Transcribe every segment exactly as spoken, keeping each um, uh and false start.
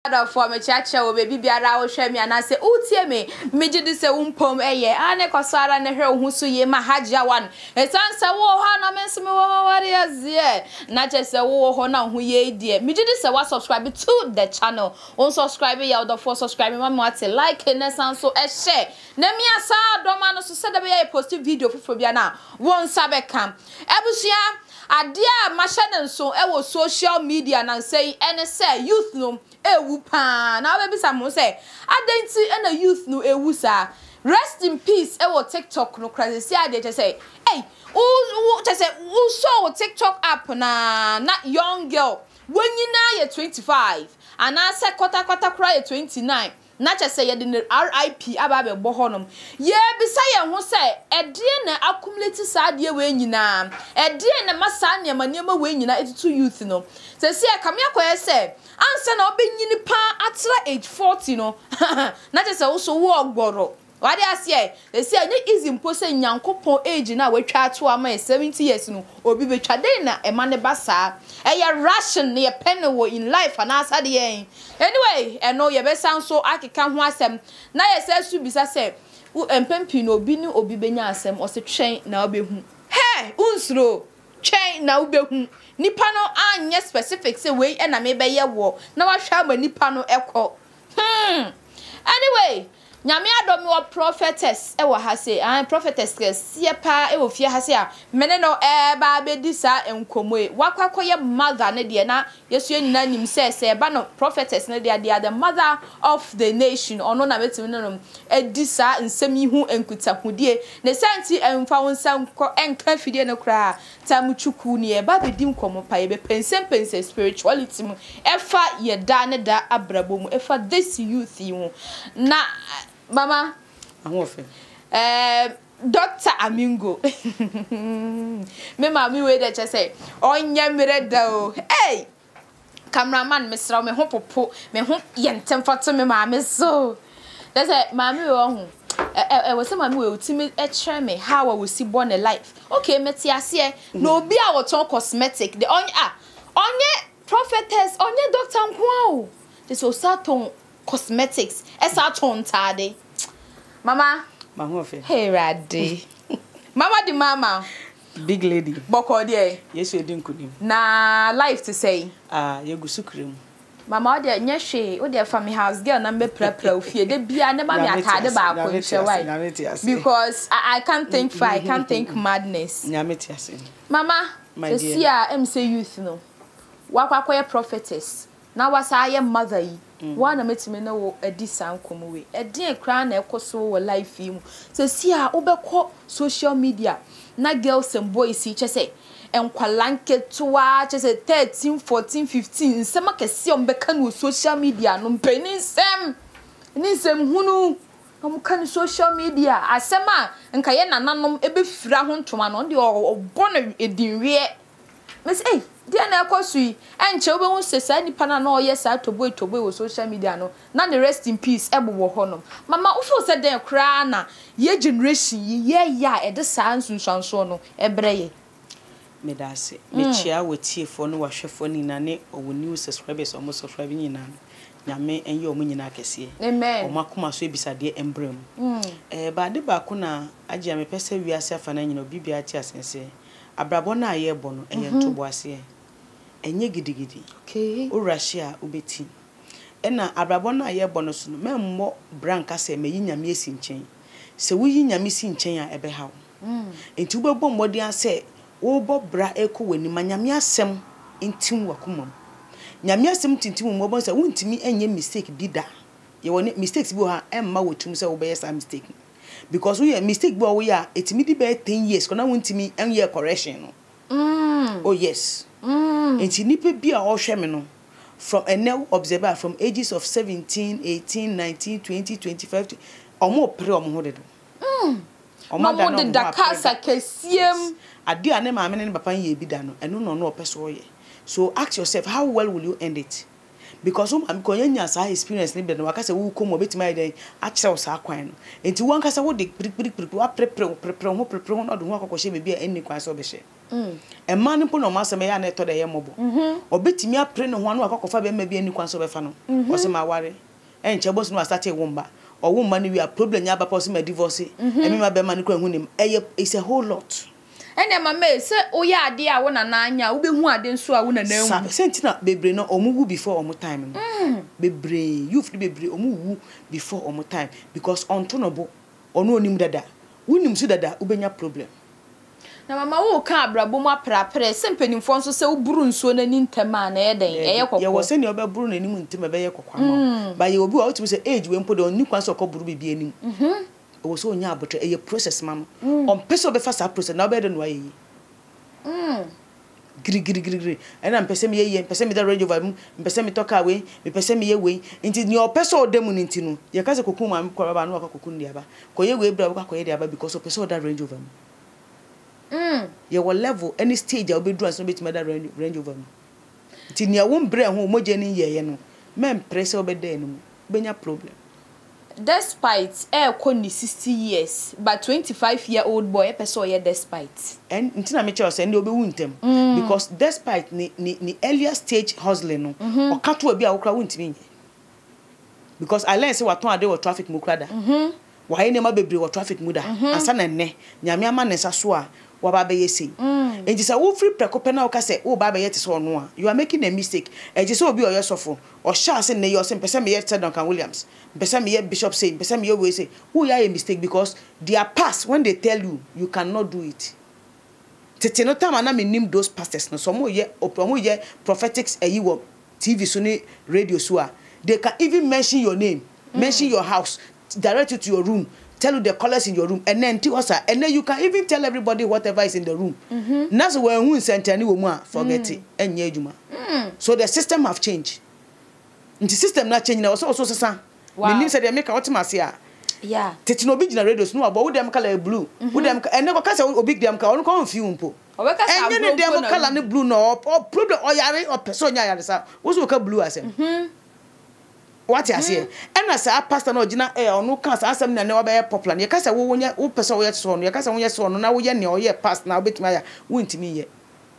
for me chacha o baby biara wo hwe me anase utie me meji di se umpom eye ane kwasara ne hwe hu so ye ma hajia wan esan se wo ha na me se me wo ware azie na che se wo ho na hu ye die meji di se wa subscribe to the channel on subscribe ya the for subscribe ma mo ate like ne san so e share na mi asa adoma no so se da be ya post video fofo bia na won sabe kam ebusua adia machine so e wo social media na say ene say youth no ewu pa na we bisa mo say adenti e na youth no ewu sa rest in peace e wo TikTok no crazy see ade je say hey who je say who saw TikTok app na na young girl when you na ye twenty-five and I say kwata kwata kra ye twenty-nine na che say ye the R I P aba be bo honom ye bisa ye ho say e de na accumulate sa de we nyina e de na masa ne ma ne ma we nyina etutu youth no say say kam yakoye say ansa na obenyini pa atra age forty no na che say wo so wo ogboro wade ase they say any easy mpo say nyankopon age na we twa to ama seventy years no obi be twa den na e ma ne ba sa e ya ration ne pen wo in life and asa de anyway e no ye be san so akeka ho asem na ye say su bisa say empempi no obi ni obi benya asem o se twen na obehu he unsuro twen na obehu nipa no anye specific say we e na me be ye wo na wa hwa ma nipa no ekọ hmm anyway nyame adomi wa prophetess e wa ha say an prophetess sie pa e wo fie ha say a mene no e ba be di sa enkomo e wakwakoye mother ne de na yesu nyina nim say say ba no prophetess ne de de the mother of the nation ono na betimi no e di sa nsem ihu enkuta hudie ne santi emfa wonsam ko enka fidie no kra tamuchuku ne e ba be di nkomo pa e be pensem pense spirituality mu e fa ye da ne da abrabo mu e fa this youth yi na mama ahofe eh Doctor Amingo me mami we dey say onya mere da o hey cameraman mesra me ho popo me ho yentem foto me mami so dey say mami we ho eh we say mami we utimi e kire me how we see born a life okay meti ase no obi a woton cosmetic the onya ah onye prophetess onye doctor nko o this o saton cosmetics esa ton tade mama mahofe hey radi mama di mama big lady boko de yesu edin kunim na life to say ah yegusu krem mama o de nyehwe o de family house girl na me prapra ofie de bia ne mama atade ba ko nhwe why because I, I can't think for I can't think madness nyameti ase mama see a em say youth no wakwakoye prophetess na wasa ye mother yi wana metime na wo adi sankomo we edi ekra na ekoso wo life yi mu se si a obekọ social media na girls and boys yi che say enkwalanke toa che say thirteen fourteen fifteen nsem akese ombeka no social media no mpeni nsem ni nsem hunu am kan social media asema nka ye nananom ebefira ho ntoma no de obọ na edinwe mes eh dia na ekosui enche obe hu sesa nipa na na oye sa toboy toboy wo social media no na the rest in peace ebo honom mama ufo se den kra na ye generation ye ya e de sa nsunsanso no ebreye medase me chia wetiefo no wahwefo ni na ne owo new subscribers omo subscribe nyina nyame enye omo nyina kese amen omo akoma so ebisade embrem eh ba de ba ko na agye me pese wiase afa na nyina obi bia ti asense abrabo na aye bo no enye ntobo ase enye gidigidi okay o Russia ubeti ena abrabo na aye bo no so no memmo branka se meyi nyame esi nchen se wuyi nyame si nchen a ebe hawo mm enti ubebo mmodi ase wo bo bra eko wani manyame asem ntim wakomam nyame asem tintim mo bo se wuntimi enye mistake bida ye woni mistakes bi ha emma wotum se wo be yes mistake because we mistake bi wo ya etimi di be ten years kona wuntimi enye correction no mm oh yes mm enti nipa bi a wo hwe me no from a now observer from ages of seventeen eighteen nineteen twenty twenty-five omo pre omo ho dedo mm omo da no da kasa kesiem ade ane ma me ne papa ye bi da no eno no no opeso ye so ask yourself how well will you end it because um am konya nya sa experience ni be no waka say wo kom obetima ide a kire wo sa kwan no enti wo anka say wo de piripiri wo prepre prepre ho prepre ho no do ho akokoshe be bia enni kwan so be hye mm e man no no ma say me ya na eto de ye mobo mhm obetimi apre no ho no akokofa be ma bia enni kwan so be fa no wo se ma ware enche boss no start e wo mba or wo man we are problem nya ba person ma divorce e me ma be man no kwa hu nim e is a whole lot. Ene mama se oya ade a wo na na anya wo be hu ade nso a wo na na hu sabe sentina bebre no omu before omu time no mm. bebre youth bebre omu wu before omu time because onto no bo ono onim dada wunim su dada ubenya problem na mama wo ka abrabo mu aprapre sempanimfo nso se wo buru nso na ni ntema na yeden eye kokko ye wo se ne obe buru na nim ntema be ye kokko ama ba ye obi wa otimi se age we mpo de onni kwan se okko buru bibi anim mhm wo so onya abotre eye process mam on peso be fa sa process na obe de no ayi mm giri giri giri giri ena mpese me ye mpese me da range over mpese me toka we mpese me ye we nti ni opeso odemu ni nti no ye ka se kokun ma me kwaba no akokun dia ba ko ye we bra wo ka ye dia ba because opeso da range over mm ye wo level any stage a obedu aso betima da range over nti ni a wo mbre ho moje ni ye ye no me mpese obeda enu benya problem. Despite eh koni sixty years but twenty-five year old boy e person ye despite and ntina me choose and obe wuntem because despite ni ni, ni earlier stage hustling no mm-hmm. o kato abi a wokra wuntimi because I learn say waton ade wo traffic mu krada mhm wa ye ne ma bebre wo traffic mu da asa na nne nyame ama ne sa so a wa ba be yesi enti say wo free prekope na wo ka say wo ba be yeti so no a you are making a mistake enti say obi oyo sofo o sha say ne yo say person me yeti Duncan Williams person me Bishop say person me we say who ya a mistake because their past when they tell you you cannot do it tete no time na me nim those pastors no so mo ye omo ye prophetics eyi wo T V so ni radio so a they can even mention your name mm. mention your house direct you to your room tell you the colors in your room and then tell us and then you can even tell everybody whatever is in the room mm-hmm. That's when who center ni wo mu a forget mm. it enye adwuma mm. So the system have changed the system na change na so so sesa me nim say they make what ma say a yeah tete no big na radio no abo wo dem color blue wo dem and then ka say o big dem ka on ko feel mpo enye ne dem color ne blue no problem o yare o person nya yare sa wo so ka blue asem mhm what you say and as a pastor no gina eh onu kan sa asem na ne oba popular ne ka say wo wonya wo person wo ye so no ye ka say wo ye so no na wo ye ne o ye pass na obetuma ya wo ntimi ye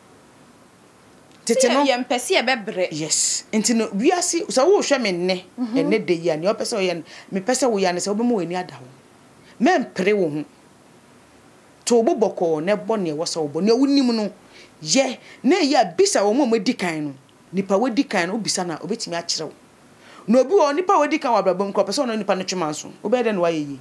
tete no ye mpese ye bebre yes enti no wi ase so wo hwe me ne ene de ya ne o person wo ye me pese wo ya ne se wo be mo ani ada ho me mpre wo ho to oboboko ne bo ne wo so wo ne wonim no ye na ya bisa wo mo medi kan no nipa wedi kan no bisa na obetimi a kire wo no obi o nipa wedi kan wa brabom ko person no nipa no twemanso obede no waye yi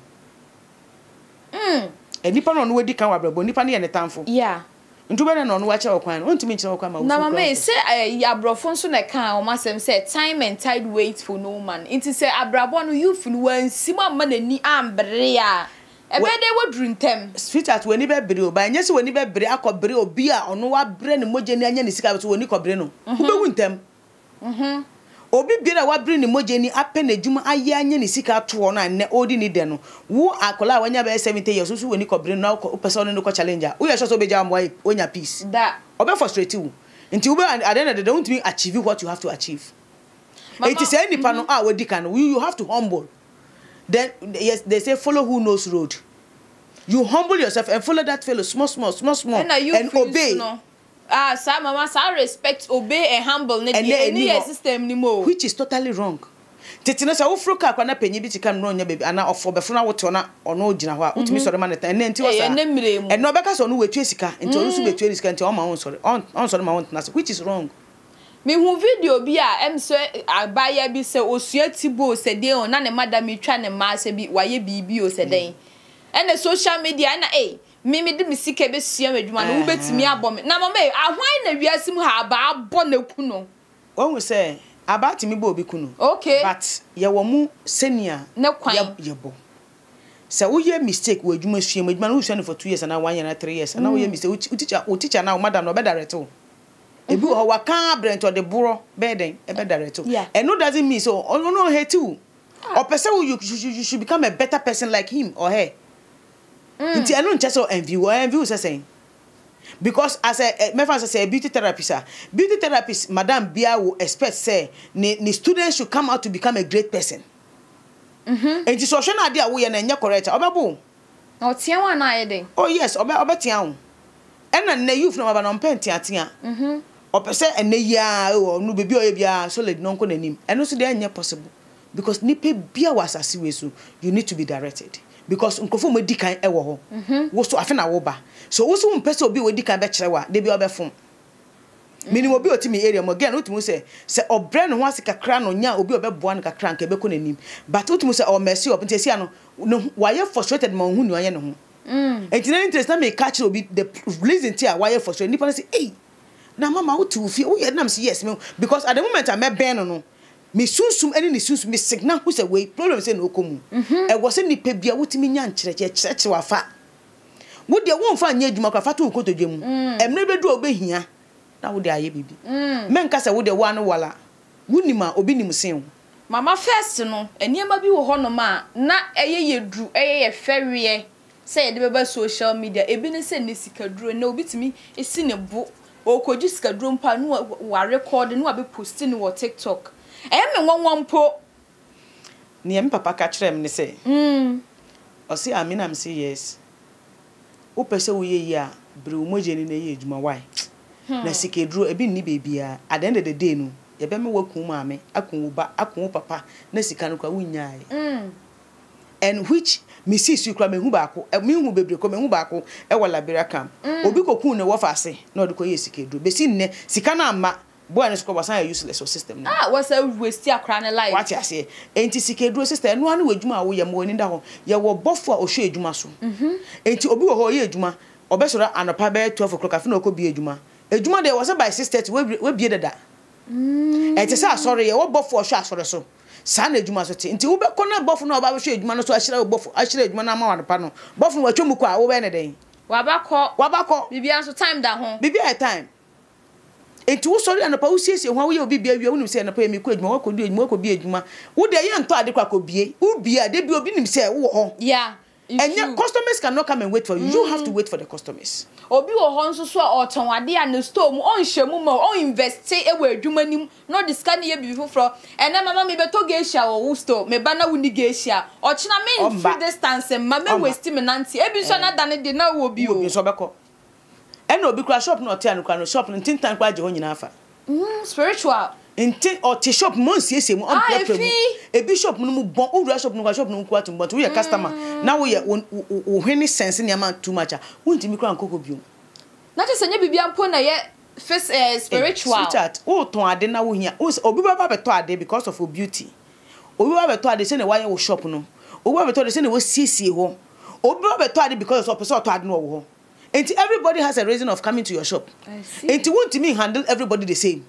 mm e nipa no no wedi kan wa brabom nipa ne ye ne tamfo yeah ntubere no no wa kire wo kwan no ntumi kire wo kwan ma wo na mama say ya brofo nso na kan o masem say time and tide waits for no man it say abrabo no youth no wansima ma na ni ambre ya ebede wodru ntem sweet at woni be bere o ba nya se woni be bere akobere obi a ono wa bere ne moje ni anya ne sika so woni kobere no wo be wu ntem mhm obi bira wa bere ne moje ni ape na djuma aye anya ne sika to no anne odi ni de no wo akola wanya be seventy years so woni kobere no o person no ko challenge wo ye so be jam boy onya peace da obe frustrate you nti wo be at the end of the day won't me achieve what you have to achieve it is any pano ah we dikan you have to humble. Then yes, they say follow who knows road. You humble yourself and follow that fellow small, small, small, small, and, and obey. No? Ah, sa mama, sa respect, obey and humble. And any system ni mo, which is totally wrong. Tetina sa ufruka kwa na penyi biti kam no nya baby ana ofo be funa woto na ono gina ho a utumi sore ma na tan enti wasa and no beka so no wetu esika enti onu so wetu esika enti o ma won sore on on sore ma won na which is wrong. Me hu video bi a em so abaya bi se osua tibo se de on na ne madam twa ne ma se bi waye bibi o se den ene social media na eh me me de misika be sua madwuma no ubetimi abom na mama eh ahwan na wiasim ha ba abo na ku no won we say about me bo obi ku no okay but ye wo mu senior ne kwan ye bo se wo ye mistake wo adwuma sua madwuma no sua no for two years na one year na three years na wo ye mistake wo teacher wo teacher na madam no be direct o ebi o wa kan brent or the buro beden e be direct o and no doesn't mean so no no hate you or person you, you, you should become a better person like him or her nti eno nche so envy o envy say saying because as a me fan say beauty therapist beauty therapist madam bia will expect say ni ni students should come out to become a great person mhm and so hwe na ade a wo ye na nya correct obebo o tia wa na yede oh yes obe obetia wo ena na youth no baba no mpenti atia mhm opese ene ya no bebi o ye bia solid no nko nanim eno so dey nya possible because nipe bia wasase we so you need to be directed because nkofo mo dikan e wo ho wo so afi na wo ba so wo so mpese obi wo dikan be kire wa de bi obefom minimum obi otimi area mo again otimu say say obre no ho ase kakra no nya obi obeboa no kakra nka be ko nanim but otimu say o mercy up ntesi ano no why frustrated mo hu ni oye no ho mm entina interest na me catch obi the reason tia why frustrated nipa say eh na mama wo tu fi wo ye na me say yes me because at the moment I me ben no no me sunsum ene ni sunsum me signal who say we problem say no komu e wo say nipa bia wotimi nya nkyereke kyereke wafa wo de wo mfa nya adwuma kwa fatu kotodwem emre bedu obehia na wo de aye bibi men ka say wo de wa no wala wunima obi nim sen mama first no eniema bi wo hono ma na eye yedru eye ye ferie say de beba social media ebi ne say ne sikaduro na obi timi esi ne bo okoji sikaduro mpa no wa record no wa be post ni wo TikTok eh me wonwon po ni em papa ka kire me ne say mm o say amina am say yes o pese wo ye yi a bre o moje ni na ye adwuma why na sikeduro ebi ni bebia at the end of the day no ye be me wakun maame akun ba akun papa na sika no kwa wunyaaye mm and which me see su kra me hu ba ko me hu bebre ko me hu ba ko e wala bera camp obi kokun ne wo fa ase na odiko ye sikeduro be si nne sika na amma boy no score wasan useless system ah was a waste akra ne life what you say enti sikeduro system no anu adwuma wo ye mo ni da ho ye wo bofo a ohwe adwuma so mhm enti obi wo ho ye adwuma obesoro anopa be twelve o'clock afi na okobi adwuma adwuma de was by six thirty we bie dada mm enti say sorry ye wo bofo ohwe asore so sa na adwuma so ti enti wo be kona bofo na oba be hwe adwuma no so ahyira bofo ahyira adwuma na ma wanopa no bofo no watwom ko a wo be ne den wabakọ wabakọ bibia so time da ho bibia time enti wo sorry anopa wo siesie ho wo ye obi bia wi wo nim say anopa ye me ko adwuma wo ko di adwuma wo ko bi adwuma wo de ye nto ade kwa ko bie wo bia de bi obi nim say wo ho yeah and your customers cannot come and wait for you mm. you have to wait for the customers obi wo ho nso so oton ade a no store mu on hwemu ma on invest e we adwuma nim no disca ne ye bi foforo ene mama me beto geisha wo store me ba na wuni geisha o china me free distance ma me waste me nanti e bi so na dane de na wo bi o bi so beko ene obi kura shop na otia no kura no shop no tintan kwa je ho nyina afa mm spiritual enti o ti shop mo nsiesie mu on prepare mu e bi shop no mu bon o ru shop no kwa shop no kwa tum but we are customer na we o hwene sense ne am too much won ti mi kura nkoko biom na te senya bibia mpo na ye face uh, spiritual chat o ton ade na wo hia obi baba beto ade because of beauty obi baba beto ade se ne why wo shop no obi baba beto ade se ne wo siesie ho obi baba beto ade because of person to ade no wo ho enti everybody has a reason of coming to your shop I see enti won ti me handle everybody the same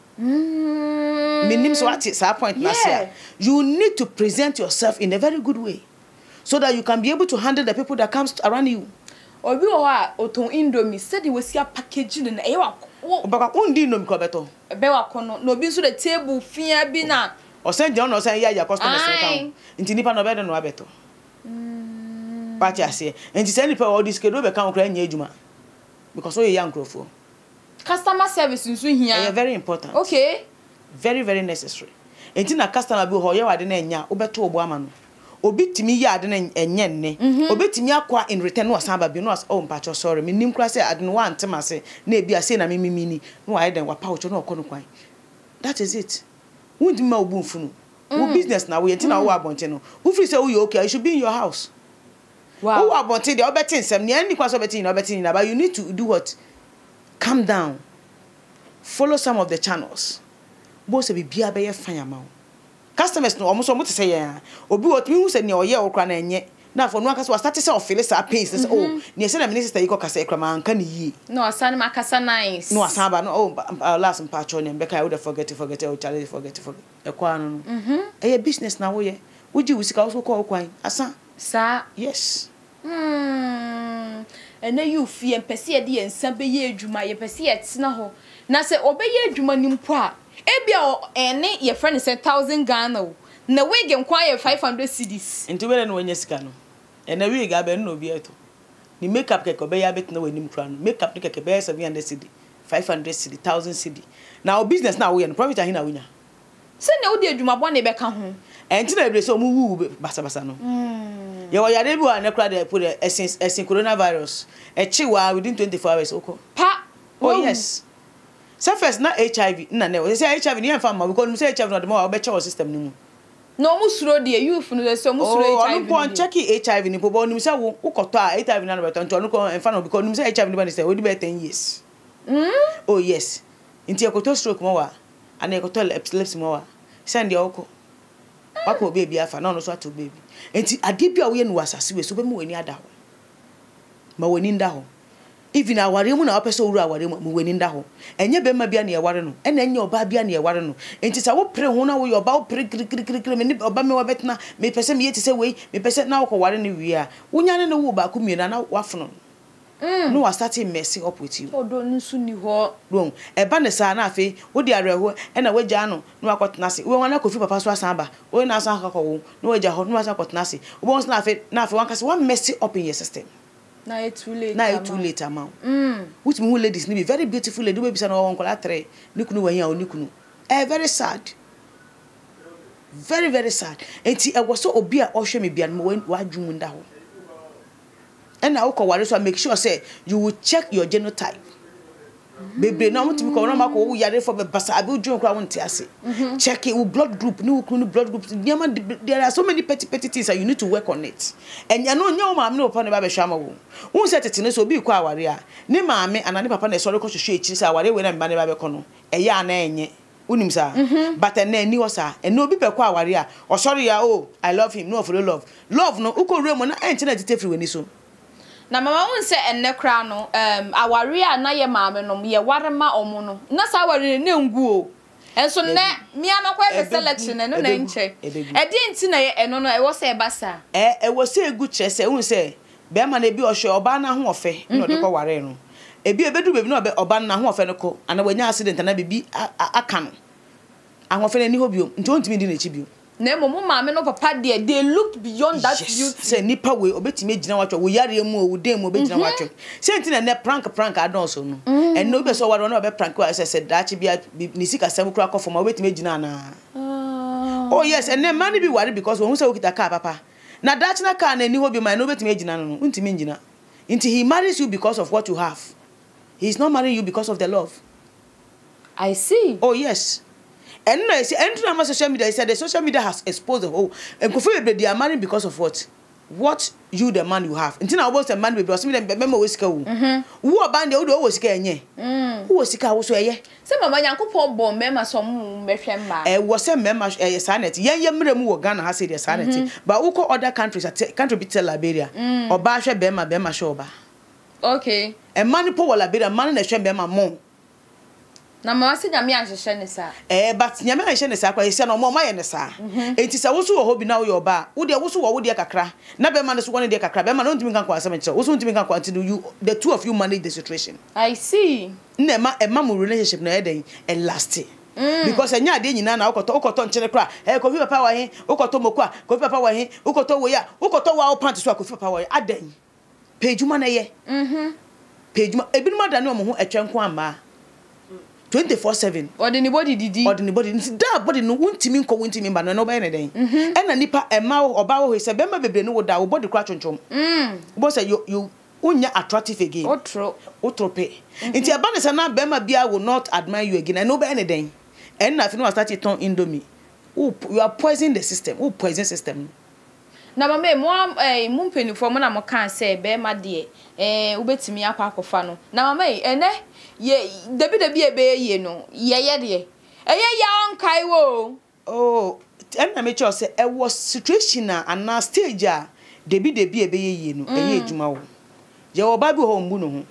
mm minim so at that point yeah. Last year you need to present yourself in a very good way so that you can be able to handle the people that comes around you obi o ha oton indomie said he was here packaging na e wa obaka undi indomie ko beto be wa kono no obi so the table fia bi na o sen je no sen ya ya customers kan nti nipa no be de no abeto mm party ase nti say nipa o diskedo be kan okra nya adwuma because o ye young crofo customer service nso hia e very important okay very very necessary enti na customer bi ho ye wade na nya obeto obo ama no obi timi ya ade na enye nne obi timi akwa in return no asan ba bi no as oh mpacho sorry me nim kra say ade no wan temase na ebi ase na me mimini no wa den wa pa ocho no okono kwan that is it wundi ma obu mfunu wo business na we enti na wo abonte no wo free say wo you okay you should be in your house wow wo abonte de obeti nsem ne ani kwa so obeti na obeti na but you need to do what calm down follow some of the channels bo se bibia be ye fan ama customers no omo so mo te say ya obi wo timi hu se ne oye okra na enye na for no aka so start say ofile sa pains say oh ne se na minister yiko kasa ekra ma anka ne yi no asan ma kasa nice no asan ba no oh last mpacho ne mbeka I would forget forget oh challenge forget forget e kwa no mhm eh business na wo ye uji usika wo so ko kwan asan sa yes mm ene you fie mpese ye de ensa be ye adwuma ye pese ye tena ho na se obeye adwuma nimpo a ebia ene ye friend say one thousand Ghana na wig nkwa ye five hundred cedis enti wele no wenya sika no ene wig abe no obi eto ni makeup keke be ya bet na we nim kra no makeup ni keke be seven hundred cedi five hundred cedi one thousand cedi now business na we no profit ahin na we nya se na wo de adwuma bo na be ka ho enti na ebre so mu wu basa basa no mm ye wo yare bi wa na kra de put esin esin coronavirus e chi wa within twenty-four hours oko pa oh yes so first na H I V na na we say H I V ni enfam ma because we say H I V no de ma we check our system ni mu no mu suro de youth no say mu suro H I V oh no check H I V ni po bo ni say wo ukoto a H I V na no beto nto no ko enfam no because ni say H I V ni ba ni say we be ten years mm oh yes inti ekoto stroke mo wa ana ekoto epilepsy mo wa send your oko wako baby afa na no so ato baby enti ade bia wo ye no wasase we so be mu wani ada ho ma wani nda ho even aware mu na opese owura aware mu wani nda ho enye be ma bia na ye ware no ena enye oba bia na ye ware no enti sa wo pre ho na wo ye oba wo pre kri kri kri kri me ni oba me wo betna me pese me yeti se we me pese na wo ware no wi a wonya ne no wo ba ku miena na wafono mm no was starting messing up with you odo nsu ni ho don e ba ne sa na afi wo di areho e na waja no no akotna se wo wana kofi papa so asan ba wo na asan akako no waja ho no asan akotna se wo bon na afi na afi wan kase one messing up in your system na it too late na it too late ama mm which me ladies ni be very beautiful lady we be say no won kola three ni kunu wa hia oni kunu eh very sad very very sad enti e wo so obi a ohwe me bia no wa adwum nda ho and now ware so make sure say you will check your genotype baby na want to be ko na mako wo yare for be basa abi odwon kra wonte ase check it with blood group ni wo blood group there are so many petty petty things that you need to work on it enya no nya wo maame no papa ne ba be hwa ma wo wo se tete ne so obi ko aware a ne maame ana ne papa na so re ko hwehwe echi se aware we na mba ne ba be ko no eya ana enye unim sa but na ni wo sa ena obi be ko aware a o sorry ya oh I love him no for love love no uko remo na enche na tete free we ni so na mama won se enne kra no um aware a na ye maame no ye ware ma omo no na sa aware ne ngu o enso ne mi amakwa be selection no na nche e di nti na ye eno no e wo se basa eh e wo se egu kire se un se be ma na bi ohwe oba na ho ofe no de ko ware no e bi ebedu bebi no oba na ho ofe no ko ana wanya accident na bibi aka no ahofe na ni ho bio nti ontimi di na chi bio na momo maame no papa de they looked beyond that yes. beauty say nipa we obetime gina watcho wo yare mu o dem obegina watcho say nti na ne prank prank adon so no and no be so wado no be prank wa say say dachi bia ni sika sem kura kofo ma obetime gina na oh yes and then man be worry because won say okita car papa na dachi na car na ni ho bi man no obetime gina no ntime gina nti he marries you because of what you have. He is not marrying you because of the love. I see. Oh yes. And no, see, and on social media, he said the social media has exposed the whole. And they are married because of what? What you the man you have. Until I was a man with us, me remember we school. Who are band? Who was scared? Who was sick? Also, yeah. Some of my young couple born member some member. Eh, was a member a sanity. Yeah, yeah, me mu Ghana has said sanity. But who call other countries? Country be tell Liberia or Basha Bema Bema Shoba. Okay. A man poor Liberia man na shembe ma mo. Na ma wase nyame ahehye ne sa. Eh but nyame ahehye ne sa kwa ese no mo ma ye ne sa. Enti sa wo so wo hobi na wo yo ba. Wo de wo so wo wo de kakra. Na be ma ne so wo ne de kakra. Be ma no ntimi kan kwa asem nche. Wo so ntimi kan kwa until you the two of you manage the situation. I see. Na ma e ma mo relationship na e den e last. Because enya ade nyina na ukoto ukoto nchene kra. Eh kofi papa wa he, ukoto moku a, kofi papa wa he, ukoto wo ya, ukoto wa pant so kofi papa wa adan. Pejuma na ye. Mhm. Pejuma ebinuma da ne mo ho etwenko ama. twenty-four seven Odi ni body didi. Odi ni body nti da body no wuntimi nko wuntimi ba no no ba ne den. E na nipa ema oba wo se bema bebre no wo da wo body kwa chonchom. Mm. Bo say you you unya attractive again. Otro. Otro pe. Nti eba ne se na bema bia will not admire you again. No ba ne den. And na fi no start it on indomie. You are poisoning the system. Who poison system? Na mama mo eh mo mpenifo mo na mo kan say be ma de eh ubetimi akwa akofa no na mama ene ye debi debi ebe ye no ye ye de eye ya onkai wo oh and na me sure say e was situation na na stage a debi debi ebe ye ye no eye ejuma wo je wo ba bi ho mbu no ho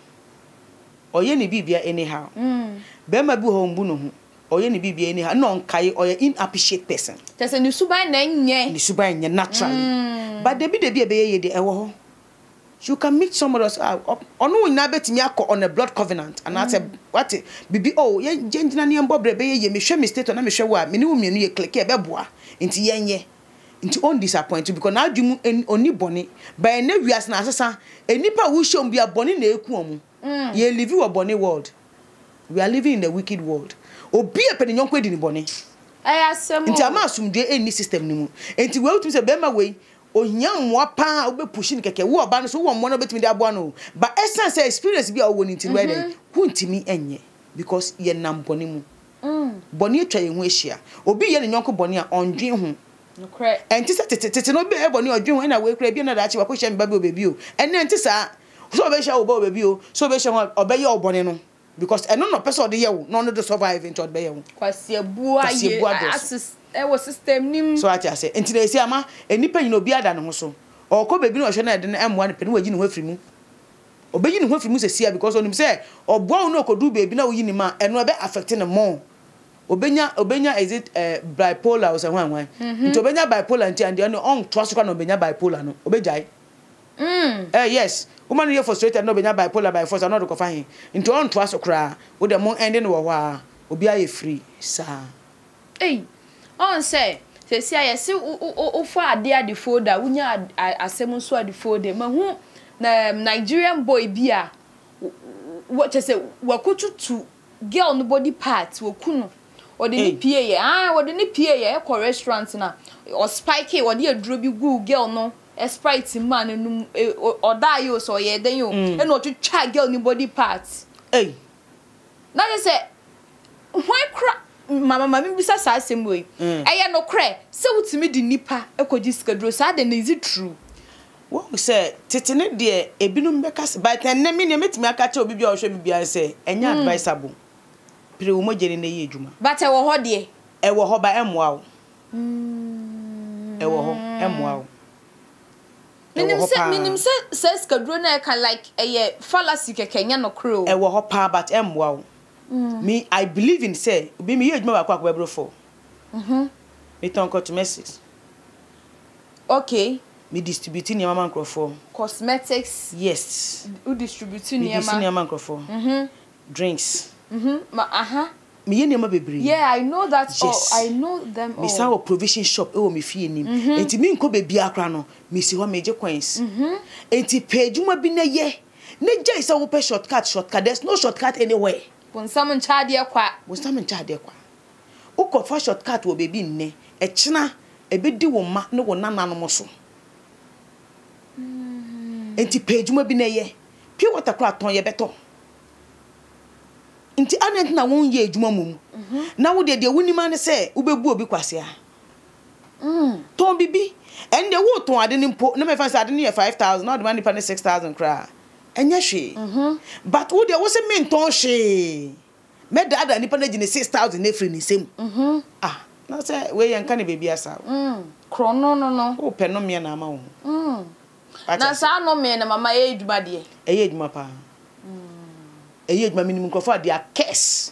oye ne bibia anyhow mm be ma bi ho mbu no ho oye ni bibia anyhow no onkai oye inappreciate person tese ni suban na nye ni suban nye naturally mm. But debi debi ebe ye de ewo ho you can meet somebody else onu na betimi akọ on a blood covenant and I said what bibi oh ye jengina ne mbo brebe ye me hwe me state na me hwe wa me ne wo mienu ye click e be boa nti yenye Into on disappoint you because now you only bonny by ne wias na asesa enipa wo show be a bonny na eku omu ye live you a bonny world. We are living in the wicked world. Obi e pede nyonko edi ni bonny eh asem nti ama asumdue eni system ni mu enti we utum se bema we ohia mmoa pa obe push ni keke wo oba no so wo mmo no betimi de aboa no but essence experience bi a wo ni nti we dey kuntimi enye because ye nam bonny mu mm bonny atwa ye hu ehia obi ye ni nyonko bonny a ondwen hu nokre enti se tete no be e bonny odwen hu na we kra bi na da achi wa ko hye mba bi obebi o ene enti sa so obe hye oba obebi o so obe hye obe ye obonny no because eno no person de ye wo no no de survive into obe ye wo kwasi abu aye assist e wo system nim so ati ase enti na esi ama enipa nyina obi ada ne ho so okọ bebi na ohwe na de na emwa ne pene wagi ne ho afiri mu obeyi ne ho afiri mu se sia because onim se obo no okodu bebi na oyi ni ma eno be affect ne mo obenya obenya is it uh, bipolar or something one nti obenya bipolar nti and no on twaso kwa no obenya bipolar no obejai mm eh yes woman you frustrated no obenya bipolar by force no do kofa hin nti on twaso kra wo de mo ending wo ho a obi aye free sa eh on say se sia yes o fo ade ade folder wunya asem so ade folder ma hu na Nigerian boy bia what say wakotutu girl no body part wokuno odi ni pie ye ah odi ni pie ye e ko restaurant na o spike odi aduro bi gu girl no e sprite man no oda yo so ye den yo e no twitwa girl ni body part eh na je say why cra mama mama bisa sa asem we eye no kre se wutimi di nipa e ko ji skadro sa de na is it true wo say tetene de ebinum beka se but na me ne metimi aka che obi bia o hwe me bia se enya advisable pre wo mogere na ye adwuma but e wo ho de e wo ho ba emwa wo mm e wo ho emwa wo minim se minim se se skadro na ka like eye fallacy kekenya no kro e wo ho pa but emwa wo me I believe in say obi me ye adwuma ba kwa kwabro for mhm me ton cosmetics okay me distribute ni mama microphone cosmetics yes u distribute ni mama microphone mhm drinks mhm ma aha me ye niam bebre yeah I know that yes. all I know them all me say o provision shop e wo me fie nim enti me nko bebi akra no me si ho meje coins mhm enti pejuma bi na ye na jai say wo pe shortcut shortcut there's no shortcut anywhere bonsam nchaade kwa bonsam nchaade kwa uko fa shortcut wo bebi nne e kina e be di wo ma ne wo nananom so enti pejuma bi na ye pure water kra ton ye beto nti anent na won ye adwuma mum na wo de de wunima ne se ubebu obi kwase a mm ton bibi en de wo ton ade ni mpo na me fa sa ade ni five thousand na de man pa ne six thousand kra enya hwe mhm but wo de wo se me ton hwe me da ada ni pa na gine six thousand na free ni sem mhm ah na se we ye nka ne bebi asa mm krono no no wo pe no me na ama wo mm na sa no me na mama ye adwuma de e ye adwuma pa eye adwuma minimum crofo they are curse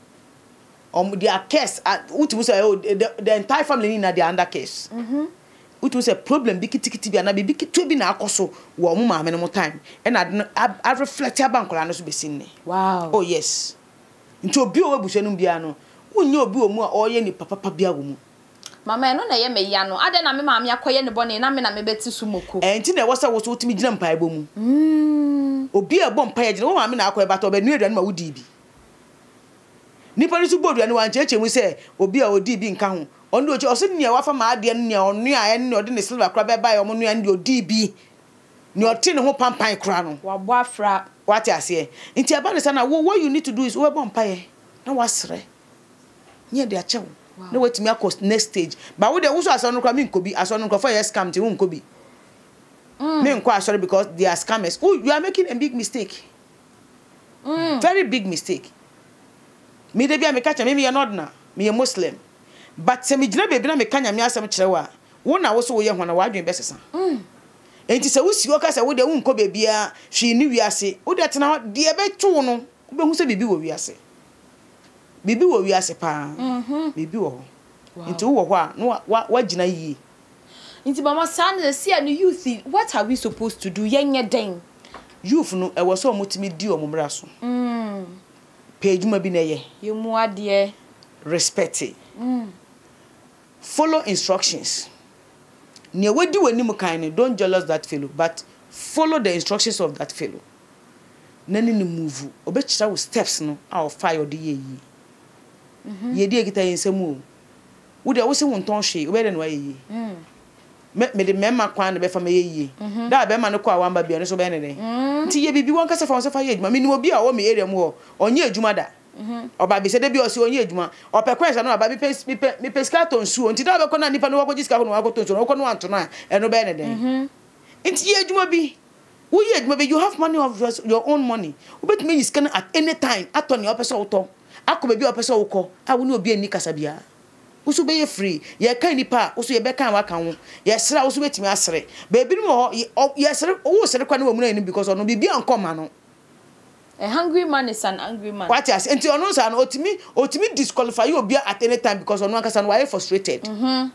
um they are curse utu say the, the entire family ni na they are under curse mhm utu say problem bi kitikiti bi na bi kitu bi na akoso wo mo ma me no time e na I reflect abankola no so besin ne wow oh yes nti obi o wabusu no bia no wonye obi o mu a oye ni papa papa bia wo mu mama no na ye me ya no ade na me ma me akoye ne bone na me na me beti sumoko eh nti na wo say wo so utimi gina mpa ebo mu mm obi e bom pa ye gina wo ma me na akoye bata obenu aduane ma wudi bi nipa ni su bodu ne wan cheche mu say obi a odi bi nka ho onu ochi oso ne wa fa ma ade ne onu a ne ode ne silver kra be ba ye omo nu an de odi bi ne oti ne ho pampan kra no wa bo afra what you say nti aba ne sana what you need to do is wo bom pa ye na wasre nye de achewo no wait me across next stage but we dey also aso nkwa me nkobi aso nkwa for yes scam ti won nkobi mm me nkwa sorry because they are scammers. Oh, you are making a big mistake mm very big mistake me dey bia me catch me me not na me a Muslim but se me gina bebi na me kanya me asem kire wa wo na wo so wo ye ho na wa dwen besesa mm enti se wo si wo ka se wo de won nkobi bia hwi ni wiase wo de tena de e be tu no wo be hu se bibi wo wiase bibi wo wiase pa mhm bibi wo nti wo ho a no wa gina yi nti mama san the see and youth what are we supposed to do yenye den youth no e wo so mutimi di o mumra so mm pejuma bi na ye yemu ade respect it mm follow instructions near we do any kind, don't jealous that fellow, but follow the instructions of that fellow. Nani ni move, obecha with steps no, I'll fire the ye. Ye dear get in some move. Would I also want to she, where and why ye? Me the memma quan be from a ye. That be man no qua one by be so benny. Tia be one cast of us of age, mammy will be a woman area more, or near Jumada. Or by said be also near Juma, or per question, or baby pays me pescato and sue until I can nip and walk this cabin or go to no one tonight, and no benny. It's ye Juma be. Who yet maybe you have money of your own money. But me is can at any time at on your episode. I could be a episode. I will not be a Nicasabia. Usu be free. Ye kind pa, usu ye beka waka. Yes, I was waiting asre. Baby more, yes, oh, said a kind of woman because on be uncommon. A hungry man is an angry man. What yes, and to announce an ultimate, ultimate disqualify you be at any time because on one can why frustrated. Mm-hmm.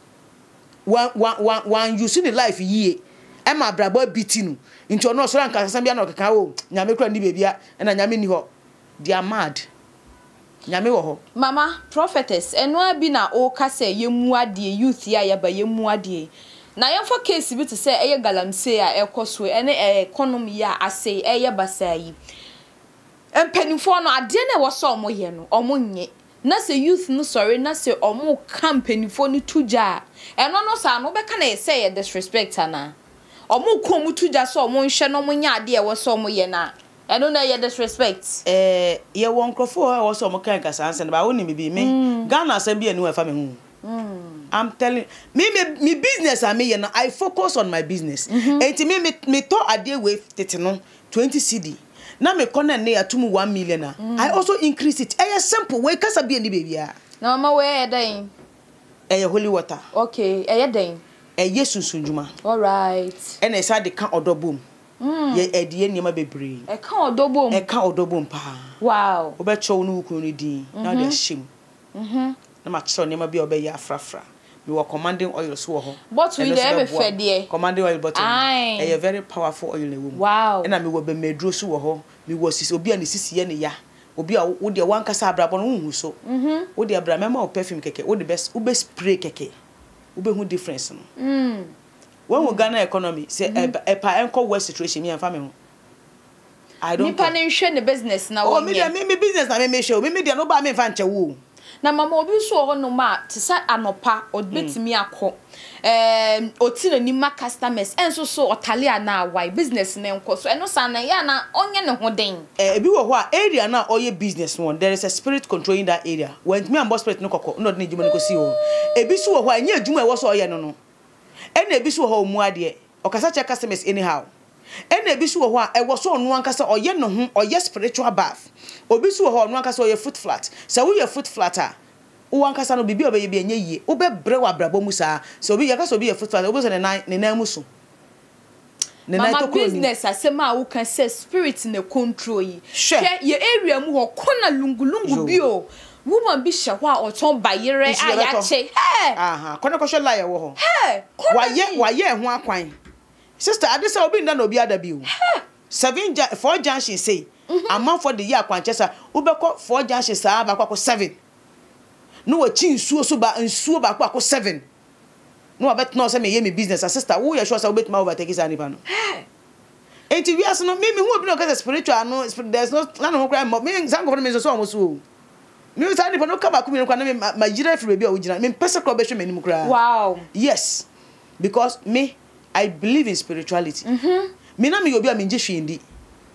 One, one, one, one, you see the life ye. Emma brabo beating into no so ranka sambia no keka o nyame kra ni bebia na nyame ni ho they are mad nyame wo ho mama prophetess eno abi na o ka say yemu ade youth ya ya ba yemu ade na yem for case bi to say eye galamsey a ekoso ene economy ya ase eye basayi empanifo no ade na wo so omo ye no omo nye na se youth no sorry na se omo campanifo no tuja eno no sa no be ka na say disrespect ana omo komu tuja so omo nhwe no mo nya ade e wo so omo ye na eno na ye disrespect eh ye won krofo e wo so omo kan kasa anse ba woni me bi me Ghana asem bi enu e fa me hu I'm telling me me, me business I me na I focus on my business enti me me to ade we tete no twenty cedi na me kona na ya tumu one million na I also increase it eh simple we kasa bi eni bebia na ma we e den eh holy water okay eh den eh yesunsunjuma all right and esa de kan odobom ye edie niam bebre e kan odobom e kan odobom pa wow obecho no ukunu din na de shim mhm na ma tro niam bia obe ya afrafra we were commanding oil so ho but we dey be fede commanding oil bottle e very powerful oil na wom wow na me wo be medro so ho me wo sisi obi ani sisi ye ne ya obi a wo de wan kasa abrabo no hu so mhm wo de abra mema o perfume keke wo de best wo be spray keke ube hu difference no mm when we Ghana economy say e pa enko west situation me amfa me ho I don't nipa ne nhwe ne business na wo me me me business na me me show me me dia no ba me fa nche wo na mama obi so ho no ma te sa anopa odbetimi akọ em oti na nima customers enso so otalia na why business na enko so eno sa na ya na onye ne ho den eh ebi wo ho a area na oye business one there is a spirit controlling that area when me am boss spirit no kokko no de juma no ko si o ebi so wo ho anya juma e wo so oye no no ena ebi so wo ho mu ade okasa che customers anyhow ena ebi so wo ho a e wo so no ankasa oye no ho oye spiritual bath obi so wo ho no ankasa oye foot flat so wo ye foot flatter wo ankasa no bibi obeye bi anya yie wo be bre wa brabo mu sa so obi yakasa obi ye foot flat obi so ne nan ne nan mu so ne nan to business asema wo kan say spirit na control yi hwe ye area mu ho kona lungulungu bio woman bi hwe ho a oton bayere ayache eh aha kona ko hwe laye wo ho eh waye waye ho akwan sister adisa obi nda na obi ada bio seven four junction say amount for the year akwan chesa wo be ko four junction sa ba kwa seven no wa chi nsuo so ba nsuo ba kwa seven no abet no say me ye me business sister wo ya sure say obet ma overtake sa nipa no enti we aso no me me hu obi no ka spiritual no there's no na no cry me san go me so so so me sa nipa no ka ba ku me kwa na me ma jira free baby a wo jira me pesa ko be hwe me nim kra wow yes because me I believe in spirituality mhm me na me obi a me nje hwe ndi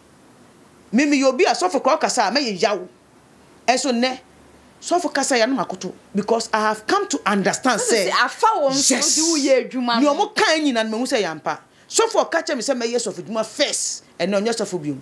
me me obi a so for kwa kasa me ye yawo enso ne so for kasa ya no makoto because I have come to understand say afa won so di wo ye adwuma ni omo kan nyina na me hu say yampa so for kacha me say me yes of adwuma first and no yes of biom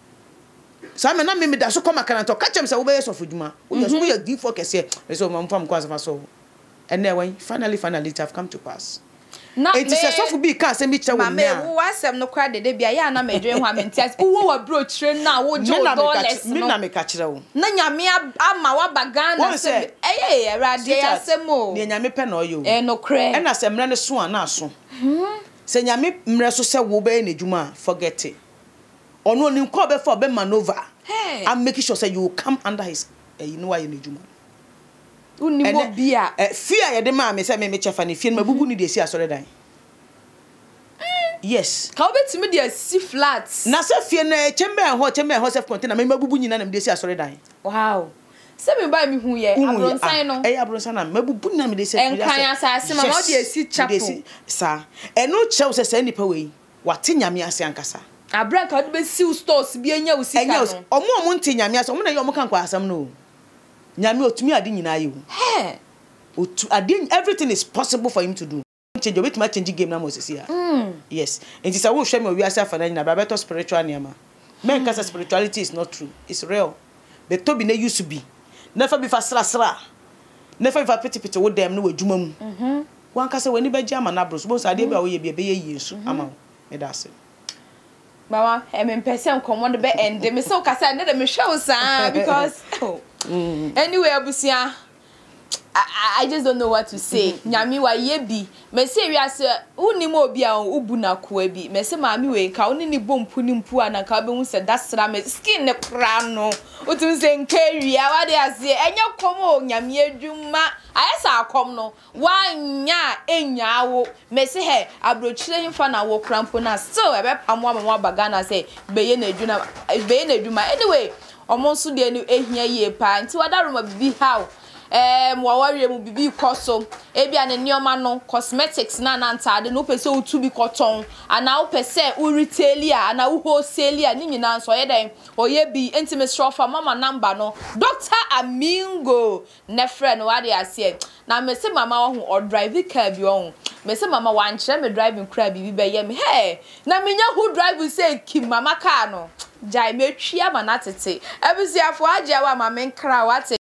so me na me me da so come kan to kacha me say wo be yes of adwuma wo yes wo ye di for kese so mo mfam kwa so so and then when finally finally it have come to pass na it is so for be kan say me che wo na me wo asem no kra de de bia ya na me dwen ho amentias wo wa bro tre na wo jo dollars me na me ka kire wo na nyame ama wa bagana se eh eh rade ya semo ne nyame pe na oyo eh no kra e na se mre ne so ana aso se nyame mre so se wo be na djuma forget it ono ni ko be for be maneuver I'm making sure say you come under his uh, you know why na djuma uni mo bia eh fear ye de ma me say me me chefa ne fie no mabubu ni de si asore dan yes ka obetimi de asi flat na se fie na chamber ho chamber ho self container me mabubu nyina na me de si asore dan wow se me ba mi hu ye abronsan no eh abronsan na mabubu na me de si enkan asase mama de asi chapel sa eno chew se se nipa we wate nyame ase ankasa abran ka be siw stores bi anya usika no omo omo nte nyame ase omo na ye omo kan kwa asam no nyame otumi ade nyina ye he otu ade everything is possible for him to do change obet ma change game na Moses here yes and it's a wo hwe me wi ase afana nyina ba better spiritual niama men kasa spirituality is not true it's real but to be na used to be never be fa sra sra never fa piti piti wo dem no wadwuma mu mhm wan kasa wani ba jama na bros bo sa de bia wo ye bia be ye yesu ama me da se mama em person command be end me so kasa na de me hwe sa because oh. mm. Anyway abusia I, I just don't know what to say. Nyami wa yebi. Me say we ase uni mo obi a ubu na ko bi. Me say maami we nka uni ni bompu ni mpu ana ka be hu se dasra me skin ne kra no. Otum se nka wia wa de ase enye kom o nyami adwuma. Ayesa akom no. Wa nya enya wo. Me say he abrochire himfa na wo krampo na still e be pamo amwa baga na say be ye na adwuma be ye na adwuma. Anyway, omonso de ni ehia ye pa. Nti wadaroma bibi how eh mo wawre mu bibi koso ebia ne nioma no cosmetics na na ntade no pese otu bi koton ana wo pese u retailia ana wo wholesalia ni nyina so ye den oye bi intimate strofa mama number no Doctor Amingo ne friend wade ase na me se mama wo ho drive car bi wo me se mama wan kire me driving car bi bi ye me hey na me nya who drive say kim mama car no jai me twia ma na tete ebusiafo agye wa ma me nkra wate